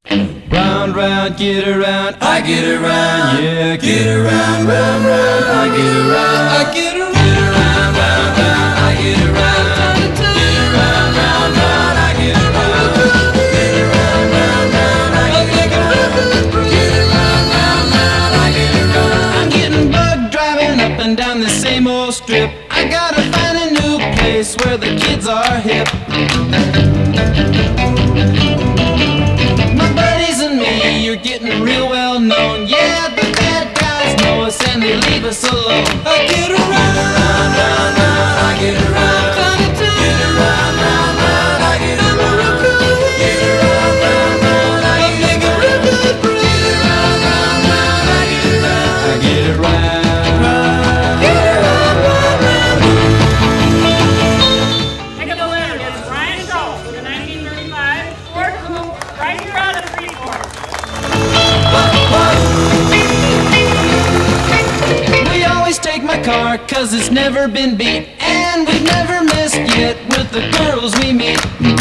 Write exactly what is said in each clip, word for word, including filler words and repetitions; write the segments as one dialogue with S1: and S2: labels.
S1: Round, round, get around, I get around, yeah, get around, round, round, I get around, I get around, get around, round, round, I get around, get around, round, round, I get around, get around, round, round, I get around, get around, round, round, I get around. I'm getting bugged driving up and down the same old strip. I gotta find a new place where the kids are hip. You're getting real well known. Yeah, the bad guys know us and they leave us alone. I get around, round, round, round, I get around. Get around, round, round, I get around. Get around, round, round, I get around. Get around, round, round, I get around. I get around. Get around, round, round.
S2: Pick up the winner is Brian Schultz with the nineteen thirty-five Ford Coupe right here out of Freeport.
S1: We always take my car cause it's never been beat, and we've never missed yet with the girls we meet.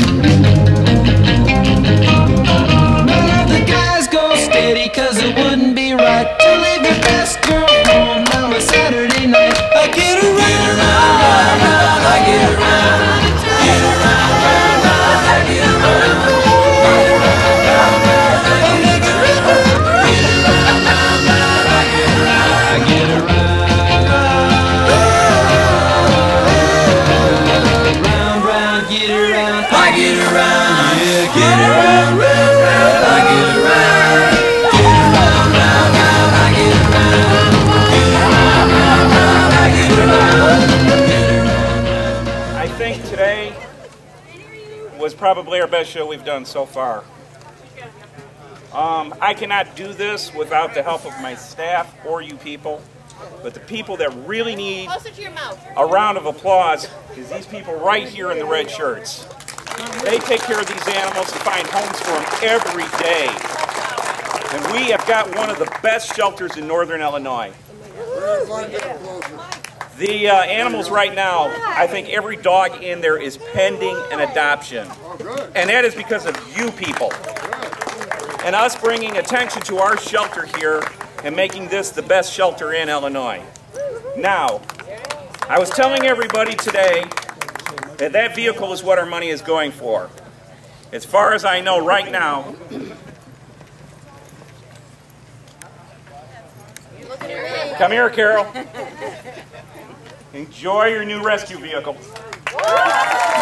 S1: None of the guys go steady cause it wouldn't be right to leave your best girl home on a Saturday night. I get around, round, round, I get around. Get around, round, round, I get around. Get around, round, round, I get around. Get around, round, round, I get around. I get around. Round, round, get around. I get around. Yeah, get around, round, round, I get around. Get around, round, round, I get around. Get around, round, round, I get around.
S3: I think today was probably our best show we've done so far. Um, I cannot do this without the help of my staff or you people, but the people that really need a round of applause is these people right here in the red shirts. They take care of these animals and find homes for them every day. And we have got one of the best shelters in northern Illinois. The uh, animals right now, I think every dog in there is pending an adoption. And that is because of you people. And us bringing attention to our shelter here and making this the best shelter in Illinois. Now, I was telling everybody today that that vehicle is what our money is going for. As far as I know right now, come here, Carol. Enjoy your new rescue vehicle.